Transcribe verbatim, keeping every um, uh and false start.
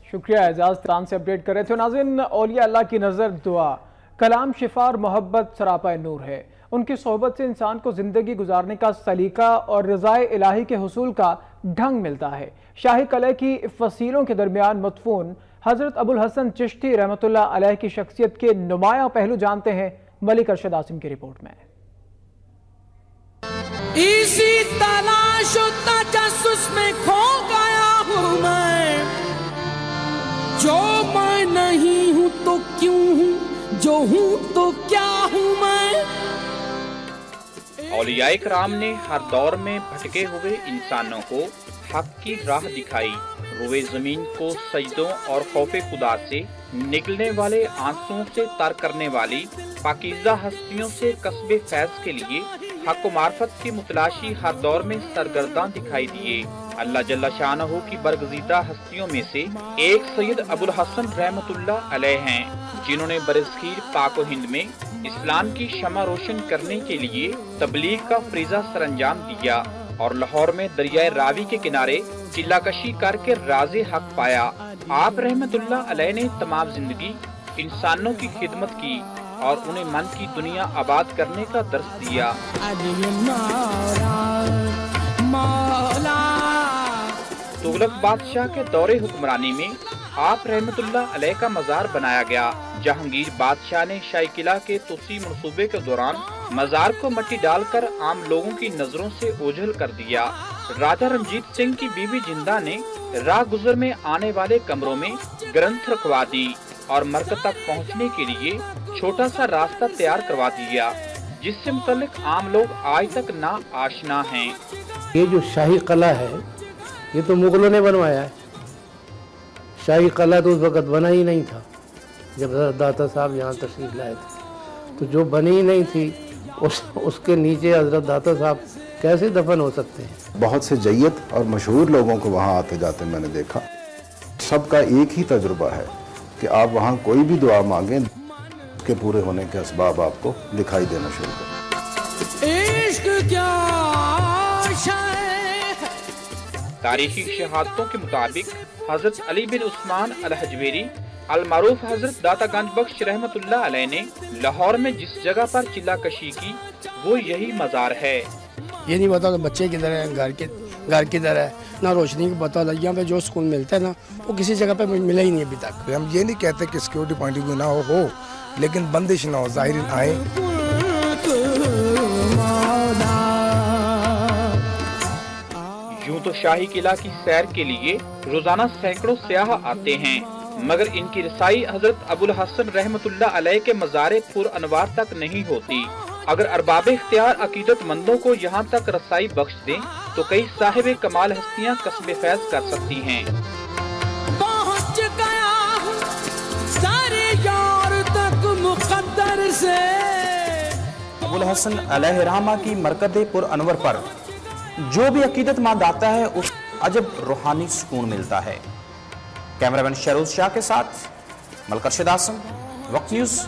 شکریہ اعزاز تران سے اپڈیٹ کر رہے تھے. ناظرین، اولیاء اللہ کی نظر دعا کلام شفا اور محبت سراپا نور ہے. ان کی صحبت سے انسان کو زندگی گزارنے کا سلیقہ اور رضائے الہی کے حصول کا ڈھنگ ملتا ہے. شاہی قلعہ کی فصیلوں کے درمیان مدفون حضرت ابو الحسن چشتی رحمۃ اللہ علیہ کی شخصیت کے نمایاں پہلو جانتے ہیں ملک ارشد عاصم کی رپورٹ میں. اسی تلاش و تجسس میں کھو گیا ہوں میں، جو میں نہیں ہوں تو کیوں ہوں، جو ہوں تو کیا ہوں میں. اولیاء کرام نے ہر دور میں بھٹکے ہوئے انسانوں کو حق کی راہ دکھائی. روئے زمین کو سجدوں اور خوف خدا سے نکلنے والے آنسوؤں سے تر کرنے والی پاکیزہ ہستیوں سے قصب فیض کے لیے حق و معرفت کی متلاشی ہر دور میں سرگرداں دکھائی دیے. اللہ جل شانہ کی برگزیدہ ہستیوں میں سے ایک سید ابو الحسن رحمۃ اللہ علیہ ہیں، جنہوں نے برصغیر پاک و ہند میں اسلام کی شمع روشن کرنے کے لیے تبلیغ کا فریضہ سر انجام دیا اور لاہور میں دریائے راوی کے کنارے چلہ کشی کر کے راز حق پایا. آپ رحمت اللہ علیہ نے تمام زندگی انسانوں کی خدمت کی اور انہیں من کی دنیا آباد کرنے کا درس دیا. تغلق بادشاہ کے دور حکمرانی میں آپ رحمت اللہ علیہ کا مزار بنایا گیا. جہانگیر بادشاہ نے شاہی قلعہ کے توسیع منصوبے کے دوران مزار کو مٹی ڈال کر عام لوگوں کی نظروں سے اوجھل کر دیا. راجہ رنجیت سنگھ کی بیوی جندہ نے راہ گزر میں آنے والے کمروں میں گرنتھ رکھوا دی اور مرکز تک پہنچنے کے لیے چھوٹا سا راستہ تیار کروا دیا، جس سے متعلق عام لوگ آج تک نا آشنا ہیں. یہ جو شاہی قلعہ ہے یہ تو مغلوں نے بنوایا ہے. شاہی قلعہ تو اس وقت بنا ہی نہیں تھا جب حضرت داتا صاحب یہاں تشریف لائے تھے. تو جو بنی ہی نہیں تھی اس اس کے نیچے حضرت داتا صاحب کیسے دفن ہو سکتے ہیں؟ بہت سے جیت اور مشہور لوگوں کو وہاں آتے جاتے میں نے دیکھا. سب کا ایک ہی تجربہ ہے کہ آپ وہاں کوئی بھی دعا مانگیں کے پورے ہونے کے اسباب آپ کو دکھائی دینا شروع کریں. عشق کیا تاریخی شہادتوں کے مطابق حضرت علی بن عثمان الحجویری المعروف حضرت داتا گنج بخش رحمت اللہ علیہ نے لاہور میں جس جگہ پر چلہ کشی کی وہ یہی مزار ہے. یہ نہیں پتا کہ بچے کدھر ہے، گھر کے گھر کدھر ہے، نہ روشنی کا پتہ لگ. یہاں پہ جو سکون ملتا ہے نا وہ کسی جگہ پہ ملا ہی نہیں ابھی تک. ہم یہ نہیں کہتے کہ سیکیورٹی پوائنٹ آف ویو نہ ہو ہو لیکن بندش نہ ہو، ظاہر آئے. یوں تو شاہی قلعہ کی سیر کے لیے روزانہ سینکڑوں سیاح آتے ہیں، مگر ان کی رسائی حضرت ابو الحسن رحمت اللہ علیہ کے مزار پر انوار تک نہیں ہوتی. اگر ارباب اختیار عقیدت مندوں کو یہاں تک رسائی بخش دیں تو کئی صاحب کمال ہستیاں قصب فیض کر سکتی ہیں. پہنچ گیا سارے یار تک مقدر سے. ابو الحسن علیہ رحمہ کی مرکز پر انور پر جو بھی عقیدت مند آتا ہے اس عجب روحانی سکون ملتا ہے. کیمرہ مین شہروز شاہ کے ساتھ ملک ارشد عاصم، وقت نیوز.